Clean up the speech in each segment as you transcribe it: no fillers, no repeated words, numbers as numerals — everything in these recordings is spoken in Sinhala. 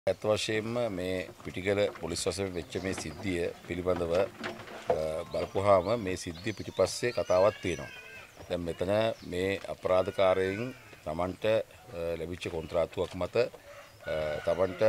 ඇත්ත වශයෙන්ම මේ පිටිකල පොලිස් වශයෙන් වෙච්ච මේ සිද්ධිය පිළිබඳව බලපුවාම මේ සිද්ධිය පිටිපස්සේ කතාවක් තියෙනවා. දැන් මෙතන මේ අපරාධකාරයින් Tamanට ලැබිච්ච කොන්ත්‍රාත්තුවක් මත Tamanට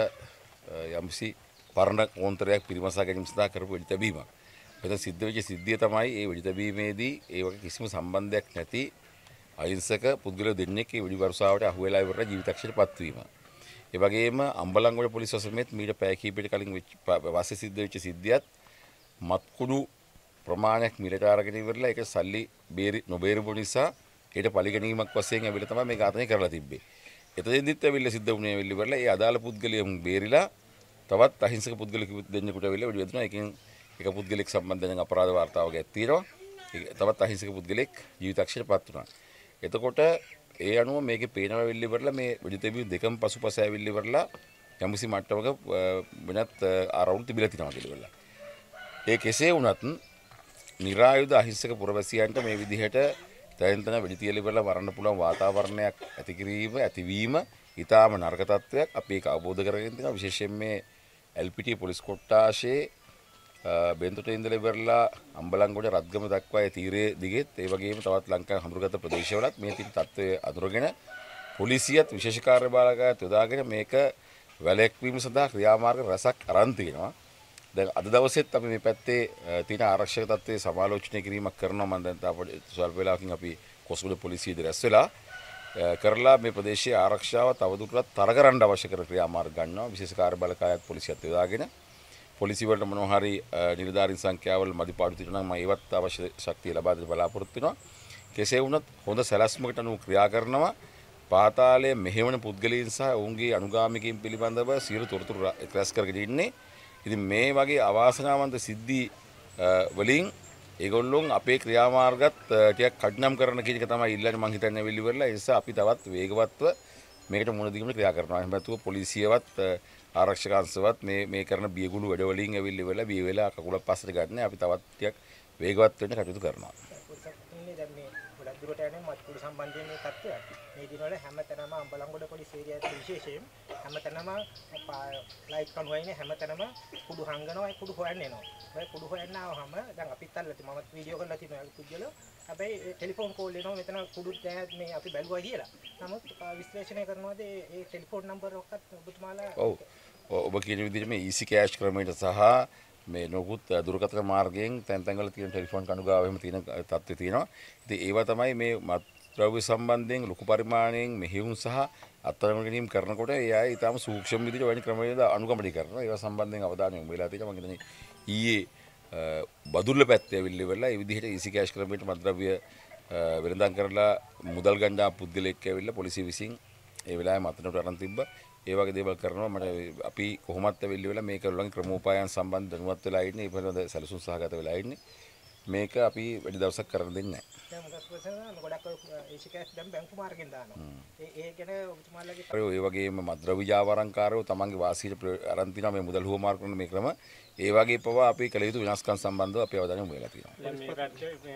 යම්සි පරණ කොන්ත්‍රාත්යක් පිරිමසා ගැනීම සඳහා කරපු වෙඩි තැබීමක්. මෙතන සිද්ධ වෙච්ච සිද්ධිය තමයි මේ වෙඩි තැබීමේදී ඒ වගේ කිසිම සම්බන්ධයක් නැති අහිංසක පුද්ගලයෝ දෙන්නෙක් මේ වෙඩි වර්ෂාවට අහු වෙලා ඉවරලා ජීවිතක්ෂයට පත්වීම. ඒ වගේම අම්බලන්ගොඩ පොලිස් වසමෙත් මීට පැය කිහිපයකට කලින් වාසිය සිද්ධ වෙච්ච සිද්ධියත් මත්කුඩු ප්‍රමාණයක් මිලට අරගෙන ඉවරලා ඒක සල්ලි නොබේරපු නිසා ඊට පරිගැනීමක් වශයෙන් ඇවිල්ලා තමයි මේ ඝාතනය කරලා තිබ්බේ. එතෙන්දිත් ඇවිල්ලා සිද්ධ වුණේ ඉවරලා ඒ අදාළ පුද්ගලයන් බේරිලා තවත් අහිංසක පුද්ගලෙකු දෙන්නෙකුට ඇවිල්ලා වෙඩි වැදුනා. එකෙන් එක පුද්ගලෙක් සම්බන්ධයෙන් අපරාධ වාර්තාවක් තියෙනවා. තවත් අහිංසක පුද්ගලෙක් ජීවිතක්ෂයට පත් වුණා. එතකොට ඒ අනුව මේකේ පේනවා වෙල්ලි ඉවරලා මේ වෙඩි තැබීම් දෙකම පසුපස ඇවිල්ලි ඉවරලා යම්කිසි මට්ටමක වෙනත් ආරවුල් තිබිලා තිනවා කියලා ඉවරලා. ඒ කෙසේ වුණත් නිරායුධ අහිංසක පුරවැසියන්ට මේ විදිහට තැන් වෙඩි තියලා ඉවරලා වරන්න පුළුවන් වාතාවරණයක් ඇතිවීම ඊටාම නරක තත්ත්වයක්. අපි ඒක අවබෝධ කරගෙන තියෙනවා. විශේෂයෙන් මේ LPT පොලිස් කොට්ටාශයේ බෙන්තොට ඉඳලා ඉවරලා අම්බලන්ගොඩ රත්ගම දක්වා ඒ තීරයේ දිගෙත් ඒ වගේම තවත් ලංකාවේ හඳුරගත ප්‍රදේශවලත් මේ තියෙන තත්ත්වය අඳුරගෙන පොලිසියත් විශේෂ කාර්ය බාලකායත් යොදාගෙන මේක වැළැක්වීම සඳහා ක්‍රියාමාර්ග රැසක් අරන් තිනවා. දැන් අද දවසෙත් අපි මේ පැත්තේ තියෙන ආරක්ෂක තත්ත්වයේ සමාලෝචනය කිරීමක් කරනවා. මම දැන් තාම ස්වල්ප වේලාවකින් අපි කොස්ගොඩ පොලිසියේදී රැස් වෙලා කරලා මේ ප්‍රදේශයේ ආරක්ෂාව තවදුරටත් තර කරන්න අවශ්‍ය කරන ක්‍රියාමාර්ග ගන්නවා. විශේෂ කාර්ය බාලකායත් පොලිසියත් යොදාගෙන පොලිසිය වලට මොනවා හරි නිලධාරීන් සංඛ්‍යාවල මදිපාඩු තියෙනවා නම් මම ඒවත් අවශ්‍ය ශක්තිය ලබා දෙන්න බලාපොරොත්තු වෙනවා. කෙසේ වුණත් හොඳ සැලැස්මකට අනුව ක්‍රියා කරනවා. පාතාලයේ මෙහෙවන පුද්ගලයන් සහ ඔවුන්ගේ අනුගාමිකයින් පිළිබඳව සියලු තොරතුරු රැස් කරගෙන ඉන්නේ. ඉතින් මේ වගේ අවාසනාවන්ත සිද්ධි වලින් ඒගොල්ලොන් අපේ ක්‍රියාමාර්ගත් ටිකක් කඩනම් කරන කියන එක තමයි ඉල්ලන්නේ. මම හිතන්නේ වෙලි ඉවරලා ඒ නිසා අපි තවත් වේගවත්ව මේකට මුහුණ දීමට ක්‍රියා කරනවා. එහෙම නැතුව පොලිසියවත් ආරක්ෂක අංශවත් මේ කරන බියගුළු වැඩ වලින් ඇවිල්ලි වෙලා බිය වෙලා කකුලක් පස්සට ගන්න අපි තවත් ටිකක් වේගවත් වෙන්න කටයුතු කරනවා. දැන් මේ ගොඩක් දුරට යන්නේ මත්කුඩු සම්බන්ධයෙන් මේ තත්ත්වය. මේ දිනවල හැමතැනම අම්බලන්ගොඩ පොලිස් ඒරියාවේ විශේෂයෙන් හැමතැනම ලයිට් කණුවයිනේ හැමතැනම කුඩු හංගනවා. ඒ කුඩු හොයන්න එනවා. ඔය කුඩු හොයන්න ආවම දැන් අපිත් අල්ලති මමත් වීඩියෝ කරලා තියෙනවා පුද්ගලෝ. හැබැයි ටෙලිෆෝන් කෝල් එනවා මෙතන කුඩු දැන් මේ අපි බැලුවා කියලා. නමුත් විශ්ලේෂණය කරනවාද ඒ ටෙලිෆෝන් නම්බර් ඔක්කත් ඔබතුමාලා ඔබ කියන විදිහට මේ ඊසි කෑෂ් ක්‍රමයට සහ මේ නොකුත් දුරකථන මාර්ගයෙන් තැන් තැන්වල තියෙන ටෙලිෆෝන් කණු ගාව එහෙම තියෙන තත්ත්වය තියෙනවා. ඉතින් ඒවා තමයි මේ මත්ද්‍රව්‍ය සම්බන්ධයෙන් ලොකු පරිමාණයෙන් මෙහෙයුම් සහ අත්අඩංගුවට ගැනීම කරනකොට ඒ අය ඊටාම සූක්ෂම විදිහට වෙන ක්‍රමවේද අනුගමනය කරනවා. ඒවා සම්බන්ධයෙන් අවධානය යොමු වෙලා තියෙනවා. මම හිතන්නේ ඊයේ බදුල්ල පැත්තේ ඇවිල්ලි වෙලා ඒ විදිහට ඊසි කෑෂ් ක්‍රමයට මත්ද්‍රව්‍ය වෙළඳාම් කරලා මුදල් ගන්නා පුද්ගලෙක් ඇවිල්ලා පොලිසිය විසින් ඒ වෙලාවේ මතනට අරන් තිබ්බා. ඒ වගේ දේවල් කරනවා. මට අපි කොහොමත් වෙල්ලි වෙලා මේක ඔයගොල්ලන්ගේ ක්‍රමෝපායන් සම්බන්ධ දැනුවත් වෙලා ඉන්නේ. ඒ පිළිබඳ සැලසුම් සහගත වෙලා ඉන්නේ. මේක අපි වැඩි දවසක් කරන්න දෙන්නේ නැහැ. දැන් මොකද ප්‍රශ්න ගොඩක් ඒසිකස් දැන් බැංකු මාර්ගෙන් දානවා. ඒ ගැන ඔබතුමාලගේ ඒ වගේම මද්ද්‍රව්‍ය ජාවාරම්කාරයෝ තමන්ගේ වාසියට අරන් තිනවා මේ මුදල් හුවමාරු කරන මේ ක්‍රම. ඒ වගේ පවා අපි කළ යුතු විනාශකම් සම්බන්ධව අපි අවධානය යොමු වෙලා තියෙනවා. දැන් මේකට මේ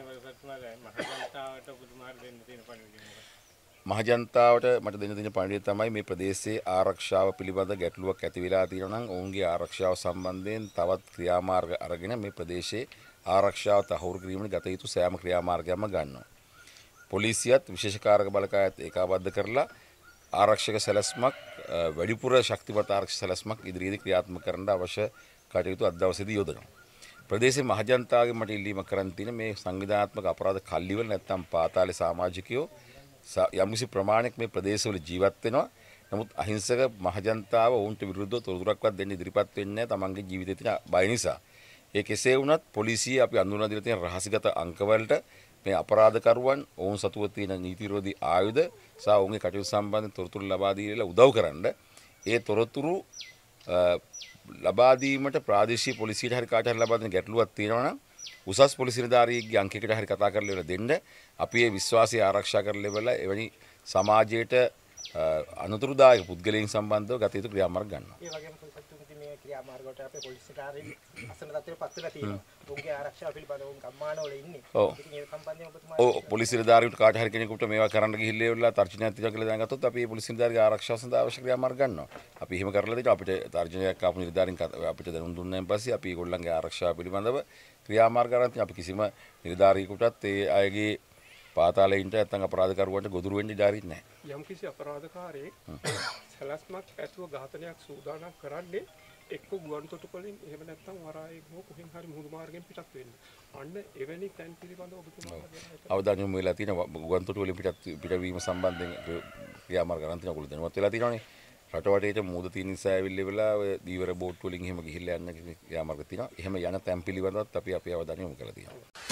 මහජනතාවට ඔබතුමාට දෙන්න තියෙන පණිවිඩය මොකක්ද? මහජනතාවට මට දෙන්න තියෙන පණිවිඩය තමයි මේ ප්‍රදේශයේ ආරක්ෂාව පිළිබඳ ගැටලුවක් ඇති වෙලා තියෙනවා නම් ඔවුන්ගේ ආරක්ෂාව සම්බන්ධයෙන් තවත් ක්‍රියාමාර්ග අරගෙන මේ ප්‍රදේශයේ ආරක්ෂාව තහවුරු කිරීමට ගත යුතු සෑම ක්‍රියාමාර්ගයක්ම ගන්නවා. පොලිසියත් විශේෂ කාර්ය බළකායත් ඒකාබද්ධ කරලා ආරක්ෂක සැලැස්මක් වැඩිපුර ශක්තිමත් ආරක්ෂක සැලැස්මක් ඉදිරියේදී ක්‍රියාත්මක කරන්න අවශ්‍ය කටයුතු අද දවසේදී යොදනවා. ප්‍රදේශයේ මහජනතාවගෙන් මට ඉල්ලීමක් කරන්න තියෙන මේ සංවිධානාත්මක අපරාධ කල්ලිවල නැත්නම් පාතාලේ සමාජිකයෝ යම්කිසි ප්‍රමාණයක් මේ ප්‍රදේශවල ජීවත් වෙනවා. නමුත් අහිංසක මහජනතාව ඔවුන්ට විරුද්ධව තොරතුරක්වත් දෙන්න ඉදිරිපත් වෙන්නේ නැහැ තමන්ගේ ජීවිතේ තියෙන බය නිසා. ඒ කෙසේ වුණත් පොලිසිය අපි අඳුනලා දීලා තියෙන රහසිගත අංකවලට මේ අපරාධකරුවන් ඔවුන් සතුව තියෙන නීති විරෝධී ආයුධ සහ ඔවුන්ගේ කටයුතු සම්බන්ධ තොරතුරු ලබා දීලා උදව් කරන්න ඒ තොරතුරු ලබා දීමට ප්‍රාදේශීය පොලිසියට හරි කාට හරි ලබා දෙන ගැටලුවක් තියෙනවා නම් උසස් පොලිස් නිලධාරියෙක්ගේ අංකයකට හරි කතා කරලා ඉවර දෙන්න අපි ඒ විශ්වාසය ආරක්ෂා කරලා ඉවරලා එවැනි සමාජයට අනුතුරුදායක පුද්ගලයන් සම්බන්ධව ගත යුතු ක්‍රියාමාර්ග ගන්නවා. ඒ වගේම මේ ක්‍රියාමාර්ගවලට අපේ පොලිස් කාර්යය අසන තත්ත්වයට පත් වෙලා තියෙනවා. උන්ගේ ආරක්ෂාව පිළිබඳව උන් ගම්මානවල ඉන්නේ. ඔව්. ඉතින් ඒ සම්බන්ධයෙන් ඔබතුමා ඔව් පොලිස් නිලධාරීන්ට කාට හරි කෙනෙකුට මේවා කරන්න ගිහිල්ලා ඉවරලා තර්ජනයක් තියෙනවා කියලා දැනගත්තොත් අපි මේ පොලිස් නිලධාරිගේ ආරක්ෂාව සඳහා අවශ්‍ය ක්‍රියාමාර්ග ගන්නවා. අපි එහෙම කරලා දෙනවා. අපිට තර්ජනයක් ආපු නිලධාරීන් අපිට දැනුම් දුන්නාන් පස්සේ අපි ඒගොල්ලන්ගේ ආරක්ෂාව පිළිබඳව ක්‍රියාමාර්ග ගන්න තියෙනවා. අපි කිසිම නිලධාරියෙකුටත් ඒ අයගේ පාතාලයින්ට නැත්නම් අපරාධකරුවන්ට ගොදුරු වෙන්න ඉඩාරිත් නැහැ. යම්කිසි අපරාධකාරයෙක් සැලැස්මක් ඇතුව ඝාතනයක් සූදානම් කරන්නේ එක්ක ගුවන් තොටුපළින් එහෙම නැත්නම් වරායෙක් හෝ කොහෙන් හරි මුහුදු මාර්ගයෙන් පිටත් වෙන්න. අන්න එවැනි තැන් පිළිබඳව ඔබතුමා අවධානය යොමු වෙලා තියෙනවා ගුවන් තොටුපළින් පිටවීම සම්බන්ධයෙන් ක්‍රියාමාර්ග ගන්න තියෙනවා. ඔයගොල්ලෝ දැනුවත් වෙලා තියෙනවානේ. රටවටේට මූද තියෙන නිසා ඇවිල්ලා වෙලා ඔය දීවර බෝට් වලින් එහෙම ගිහිල්ලා යන්න ක්‍රියාමාර්ග තියෙනවා. එහෙම යන තැන් පිළිබඳවත් අපි අපේ අවධානය යොමු කරලා තියෙනවා.